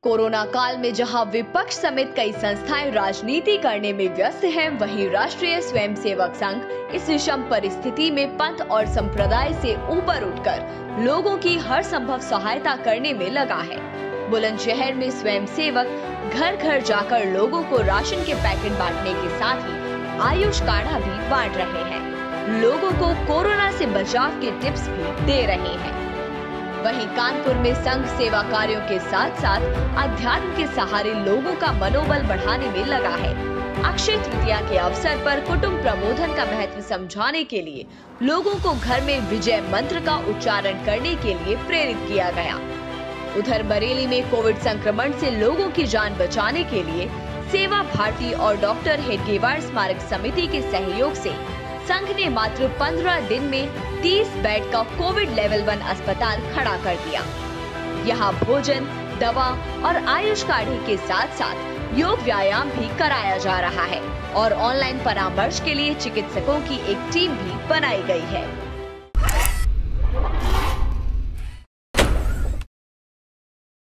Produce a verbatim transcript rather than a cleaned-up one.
Corona काल में जहां विपक्ष समेत कई संस्थाएं राजनीति करने में व्यस्त हैं, वहीं राष्ट्रीय स्वयंसेवक संघ इस विषम परिस्थिति में पंथ और संप्रदाय से ऊपर उठकर लोगों की हर संभव सहायता करने में लगा है। बुलंदशहर में स्वयंसेवक घर घर जाकर लोगों को राशन के पैकेट बांटने के साथ ही आयुष काढ़ा भी बांट रहे हैं। लोगों को कोरोना से बचाव के टिप्स भी दे रहे हैं। वहीं कानपुर में संघ सेवा कार्यों के साथ साथ अध्यात्म के सहारे लोगों का मनोबल बढ़ाने में लगा है। अक्षय तृतीया के अवसर पर कुटुंब प्रबोधन का महत्व समझाने के लिए लोगों को घर में विजय मंत्र का उच्चारण करने के लिए प्रेरित किया गया। उधर बरेली में कोविड संक्रमण से लोगों की जान बचाने के लिए सेवा भारती और डॉक्टर हेडगेवार स्मारक समिति के सहयोग से संघ ने मात्र पंद्रह दिन में तीस बेड का कोविड लेवल वन अस्पताल खड़ा कर दिया। यहाँ भोजन, दवा और आयुष काढ़े के साथ साथ योग व्यायाम भी कराया जा रहा है और ऑनलाइन परामर्श के लिए चिकित्सकों की एक टीम भी बनाई गई है।